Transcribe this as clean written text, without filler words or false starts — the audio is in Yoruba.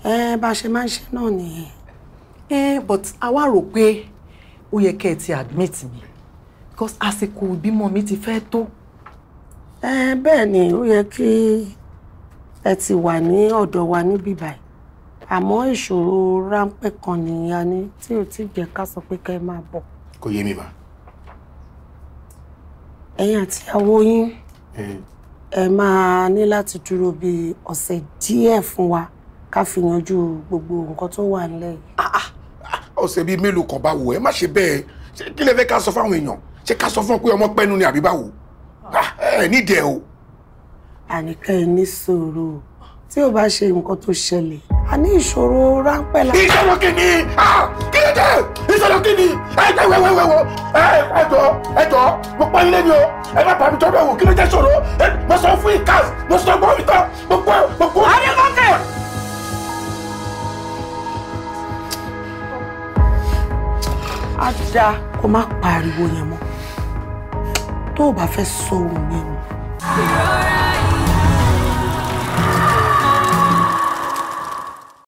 Bá ṣe máa ń ṣe náà nìyẹn. But àwa rò pé ó yẹ kẹ́ ẹ ti admit mi because àsìkò ìbímọ mi ti fẹ́ tó. Bẹ́ẹ̀ ni ó yẹ kí ẹ ti wà ní ọ̀dọ̀ wa níbí báyìí. Àmọ́ ìṣòro ráńpẹ́ kan nìyẹn ni tí ò ti jẹ́ ká sọ pé kẹ́ ẹ máa bọ̀. Kò yé mi mà. Ẹ̀yin àti ìyàwó yín ẹ máa ní láti dúró bí ọ̀sẹ̀ díẹ̀ fún wa ká fi yanjú gbogbo nǹkan tó wà nílẹ̀ yìí. Ọ̀sẹ̀ bíi mélòó kan bá wò ẹ má ṣe bẹ́ẹ̀. Kí lẹ fẹ́ ká sọ fáwọn èèyàn? Ṣé ká sọ fún ọ pé ọmọ pẹ́nu ni àbí báwo? Ẹ nídìí ẹ o. Àníkẹ́ ẹ ní sùúrù tí ò bá ṣe nǹkan tó ṣẹlẹ̀ a ní ìṣòro ráńpẹ́ la. Ìṣòro kí ni? Kí ló dé? Ìṣòro kí ni? Wẹ́wẹ́wẹ́wẹ́ ẹjọ́ mo pa ilé ni o ẹ má bàbí tọ́ bẹ́ẹ̀ wò kí ló jẹ́ ṣòro mo sọ fún ìkàs mo sọ gbọ́ mi tán gbogbo. Adegoke. Á dáa kó má pariwo yẹn mọ́ tó o bá fẹ́ sọ ohun yẹn nù.